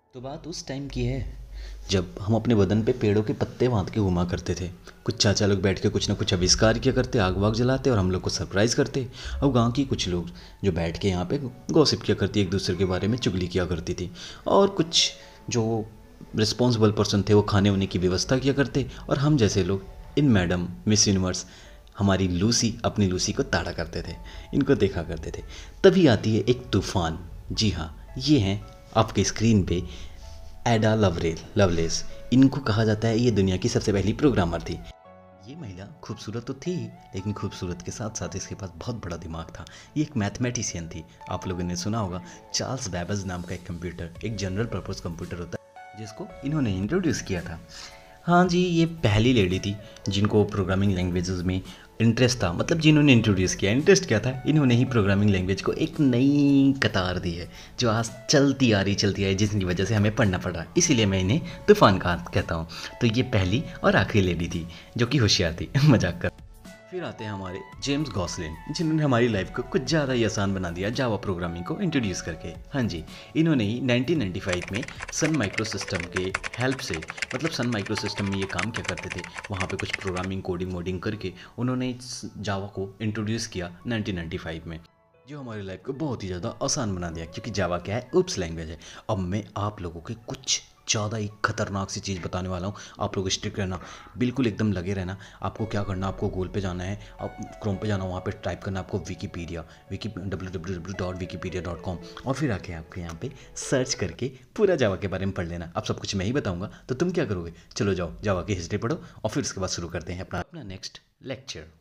तो बात उस टाइम की है जब हम अपने बदन पे पेड़ों के पत्ते बांध के घुमा करते थे। कुछ चाचा लोग बैठ के कुछ ना कुछ आविष्कार किया करते, आग वाग जलाते और हम लोग को सरप्राइज़ करते। और गांव की कुछ लोग जो बैठ के यहाँ पे गॉसिप किया करती, एक दूसरे के बारे में चुगली किया करती थी। और कुछ जो रिस्पॉन्सिबल पर्सन थे वो खाने वाने की व्यवस्था किया करते, और हम जैसे लोग इन मैडम मिस यूनिवर्स हमारी लूसी अपनी लूसी को ताड़ा करते थे, इनको देखा करते थे। तभी आती है एक तूफान। जी हाँ, ये हैं आपके स्क्रीन पे एडा लवलेस। इनको कहा जाता है ये दुनिया की सबसे पहली प्रोग्रामर थी। ये महिला खूबसूरत तो थी, लेकिन खूबसूरत के साथ साथ इसके पास बहुत बड़ा दिमाग था। ये एक मैथमेटिशियन थी। आप लोगों ने सुना होगा चार्ल्स बैबेज नाम का एक कंप्यूटर, एक जनरल पर्पस कंप्यूटर होता है जिसको इन्होंने इंट्रोड्यूस किया था। हाँ जी, ये पहली लेडी थी जिनको प्रोग्रामिंग लैंग्वेजेस में इंटरेस्ट था, मतलब जिन्होंने इंट्रोड्यूस किया। इंटरेस्ट क्या था, इन्होंने ही प्रोग्रामिंग लैंग्वेज को एक नई कतार दी है जो आज चलती आ रही, जिसकी वजह से हमें पढ़ना पड़ रहा है। इसीलिए मैं इन्हें तूफान का कहता हूँ। तो ये पहली और आखिरी लेडी थी जो कि होशियार थी मजाक कर। फिर आते हैं हमारे जेम्स गॉसलिन, जिन्होंने हमारी लाइफ को कुछ ज़्यादा ही आसान बना दिया जावा प्रोग्रामिंग को इंट्रोड्यूस करके। हाँ जी, इन्होंने ही 1995 में सन माइक्रो सिस्टम के हेल्प से, मतलब सन माइक्रो सिस्टम में ये काम क्या करते थे, वहाँ पे कुछ प्रोग्रामिंग कोडिंग वोडिंग करके उन्होंने जावा को इंट्रोड्यूस किया 1995 में, जो हमारी लाइफ को बहुत ही ज़्यादा आसान बना दिया। क्योंकि जावा क्या है, उप्स लैंग्वेज है। अब मैं आप लोगों के कुछ ज़्यादा ही खतरनाक सी चीज़ बताने वाला हूँ। आप लोग स्ट्रिक्ट रहना, बिल्कुल एकदम लगे रहना। आपको क्या करना, आपको गूगल पे जाना है, आप क्रोम पे जाना, वहाँ पे टाइप करना आपको विकीपीडिया, www.wikipedia.com, और फिर आके आपके यहाँ पे सर्च करके पूरा जावा के बारे में पढ़ लेना। अब सब कुछ मैं ही बताऊँगा तो तुम क्या करोगे, चलो जाओ जावा की हिस्ट्री पढ़ो और फिर उसके बाद शुरू करते हैं अपना नेक्स्ट लेक्चर।